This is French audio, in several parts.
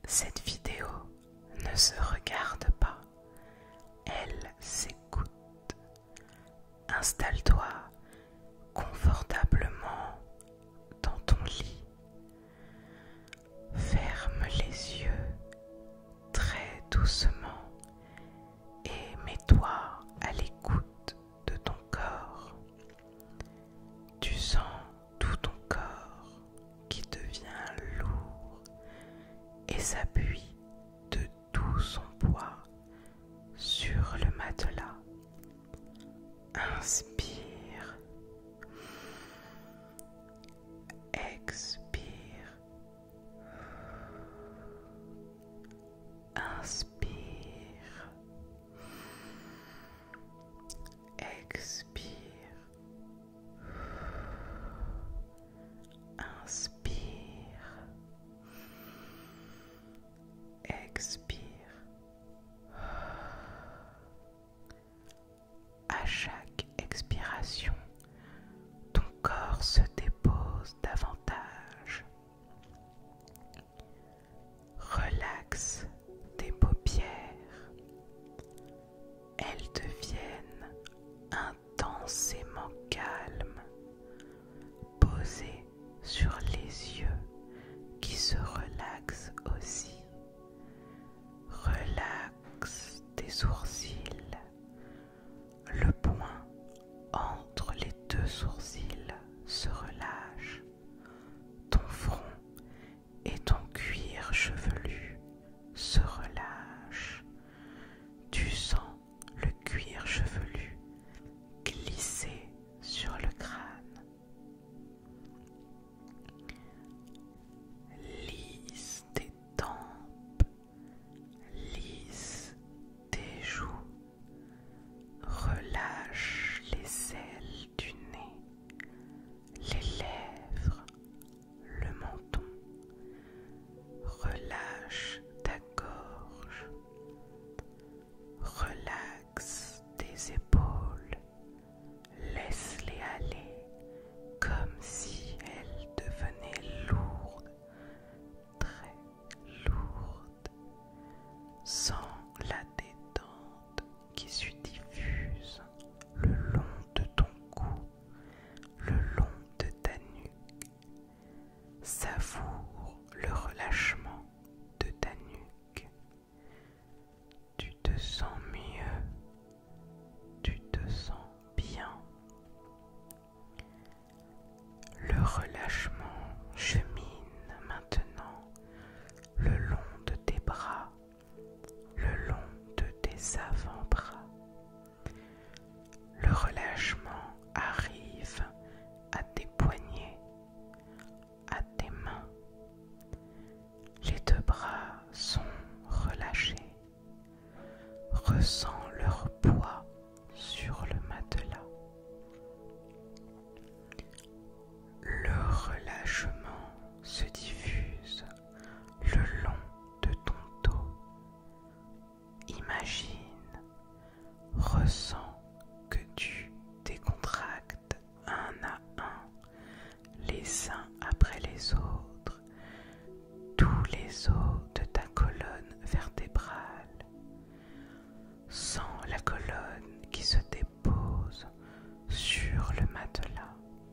Cette vidéo ne se regarde pas, elle s'écoute. Installe-toi confortablement dans ton lit. Ferme les yeux très doucement et mets-toi à l'écoute de ton corps. Tu sens tout ton corps qui devient lourd et s'appuie de tout son poids sur le matelas. Inspire, expire, inspire, expire, inspire, expire. À chaque expiration, ton corps se dépose davantage. Relaxe tes paupières. Elles deviennent intensément calmes, posées sur les yeux qui se relaxent aussi. Relaxe tes sourcils. Le point entre les deux sourcils se relâche. Ton front et ton cuir chevelu se relâchent. Tu sens le cuir chevelu glisser sur le crâne. Lisse tes tempes, lisse tes joues. Relâche les ailes du nez, les lèvres, le menton. Relâche ta gorge. Relaxe tes épaules. Laisse-les aller comme si elles devenaient lourdes, très lourdes. Sens la détente qui se diffuse le long de ton cou, le long de ta nuque. Savoure le relâchement de ta nuque. Tu te sens mieux, tu te sens bien. Le relâchement chemine maintenant le long de tes bras, le long de tes avant-bras. Le relâchement arrive à tes poignets, à tes mains. Les deux bras sont relâchés. Ressens leur poids sur le matelas. Le relâchement se diffuse le long de ton dos. Imagine, ressens que tu décontractes un à un, les uns après les autres, tous les os de ta colonne vertébrale. Sens la colonne qui se dépose sur le matelas.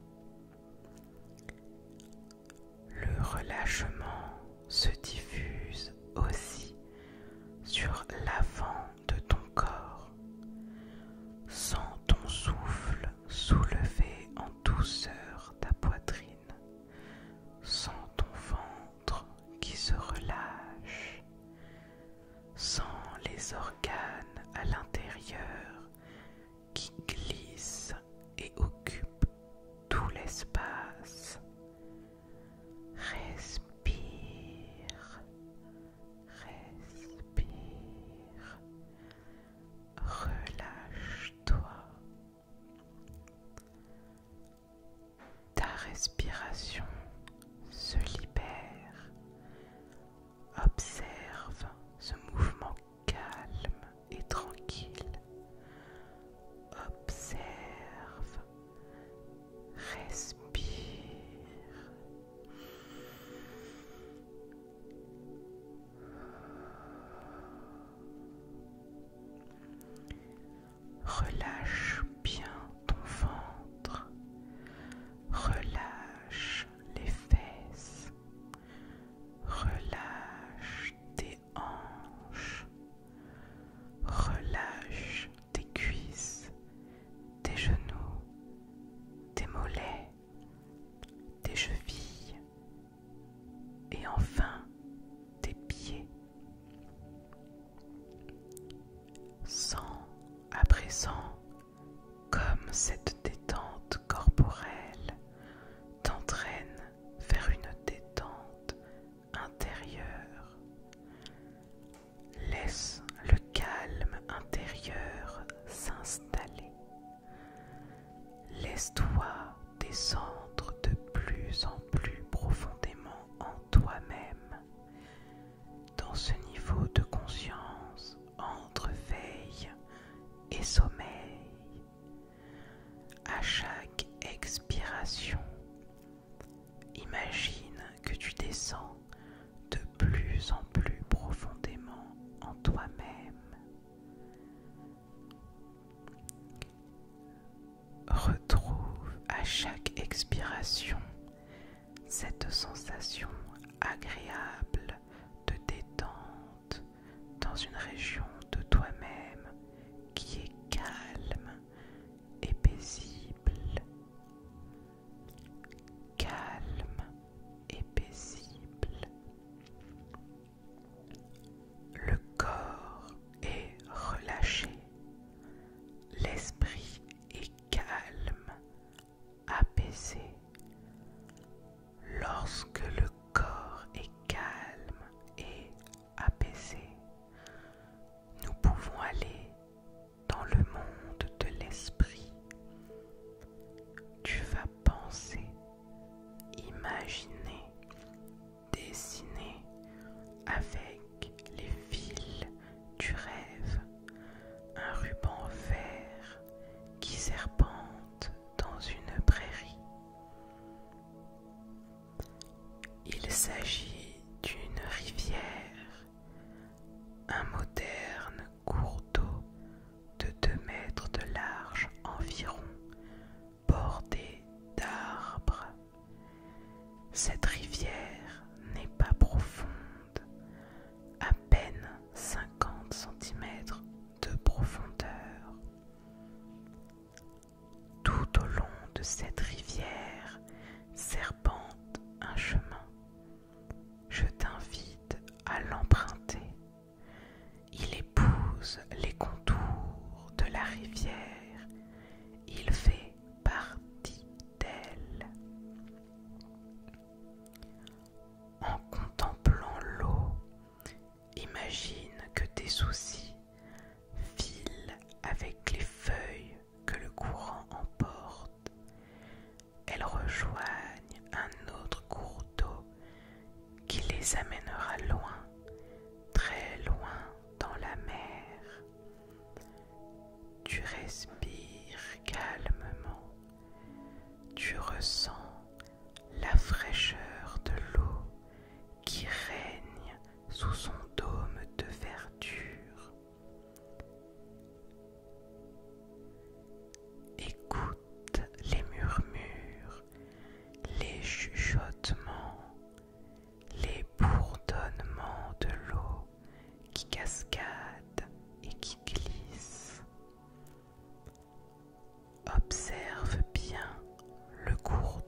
Le relâchement se diffuse aussi sur l'avant de ton corps. Sens ton souffle soulever en douceur ta poitrine. Sens ton ventre qui se relâche. Sens les organes à l'intérieur qui glissent et occupent tout l'espace. Respire, respire, relâche-toi. Ta respiration se libère. Observe ce mouvement calme et tranquille. Observe, respire. Relâche bien ton ventre, relâche les fesses, relâche tes hanches, relâche tes cuisses, tes genoux, tes mollets, tes chevilles et enfin tes pieds. Sens à présent comme cette détente corporelle t'entraîne vers une détente intérieure. Laisse le calme intérieur s'installer. Laisse-toi descendre de plus en plus profondément en toi-même, dans ce niveau de conscience entre veille et sommeil. À chaque expiration, imagine que tu descends de plus en plus profondément en toi-même. Retrouve à chaque expiration cette sensation agréable de détente dans une région de toi-même qui est calme et paisible. Calme et paisible. Le corps est relâché. L'esprit est calme, apaisé. Lorsque le corps est calme et apaisé, nous pouvons aller dans le monde de l'esprit. Tu vas penser, imaginer, dessiner avec les fils du rêve un ruban vert qui serpente dans une prairie. Il s'agit d'une rivière, un moderne cours d'eau de 2 mètres de large environ, bordé d'arbres. Cette rivière n'est pas profonde, à peine 50 cm de profondeur. Tout au long de cette rivière serpente un chemin. Je t'invite à l'emprunter. Il épouse les contours de la rivière. Il fait partie d'elle. En contemplant l'eau, imagine que tes soucis filent avec les feuilles que le courant emporte. Elles rejoignent un autre cours d'eau qui les amènera loin, très loin dans la mer. Tu respires calmement. Tu ressens la fraîcheur de l'eau qui règne sous son dôme de verdure. Écoute les murmures, les chuchotements, les bourdonnements de l'eau qui cascade et qui glisse. Observe bien le cours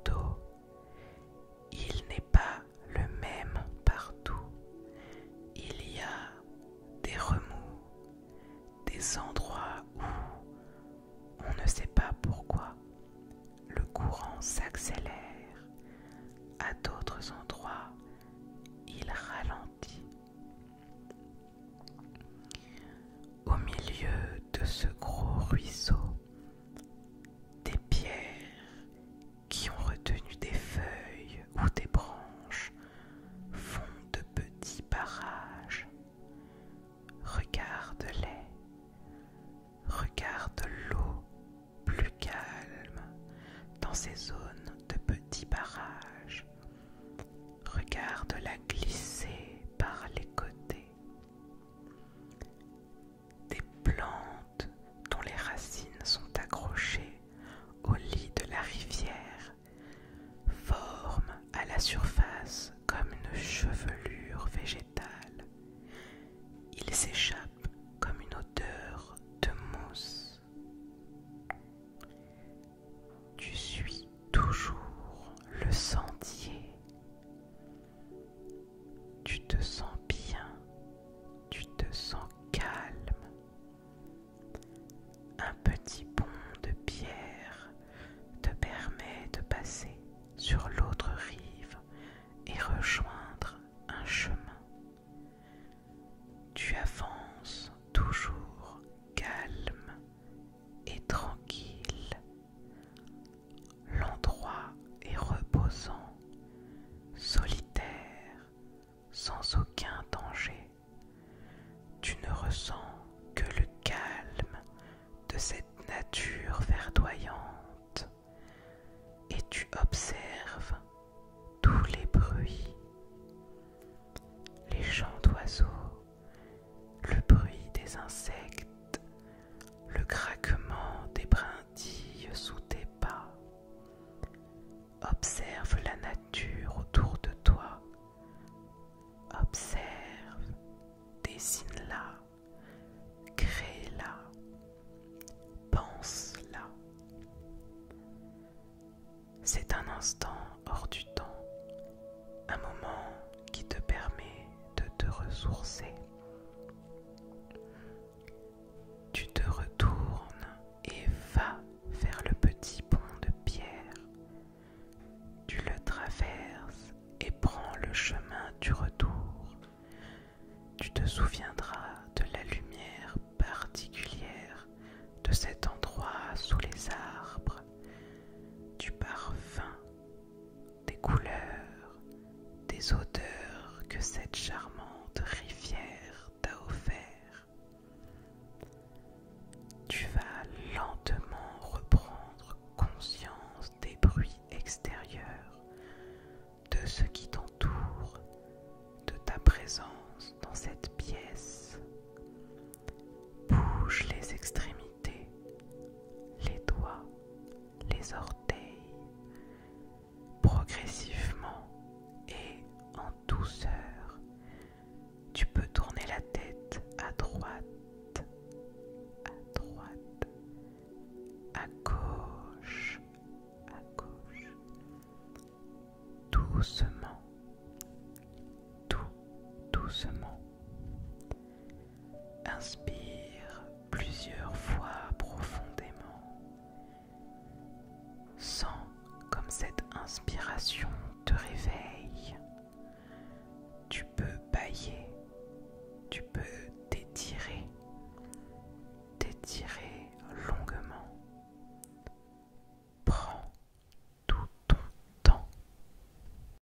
Tu avances toujours calme et tranquille. L'endroit est reposant, solitaire, sans aucun danger. Tu ne ressens que le calme de cette nature verdoyante et tu observes tous les bruits, les chants d'oiseaux, le bruit des insectes, le craquement des brindilles sous tes pas. Observe la nature autour de toi. Observe, dessine-la, crée-la, pense-la. C'est un instant hors du temps, un moment qui te permet de te ressourcer. Tu te retournes et vas vers le petit pont de pierre. Tu le traverses et prends le chemin du retour. Tu te souviendras de la lumière particulière de cet endroit sous les arbres, du parfum, des couleurs, des odeurs que cette charmante rivière t'a offert. Tu vas lentement reprendre conscience des bruits extérieurs, de ce qui t'entoure, de ta présence dans cette pièce. Bouge les extrémités, les doigts, les orteils, progressivement et en douceur. Tu peux tourner la tête à droite, à gauche, doucement, tout doucement. Inspire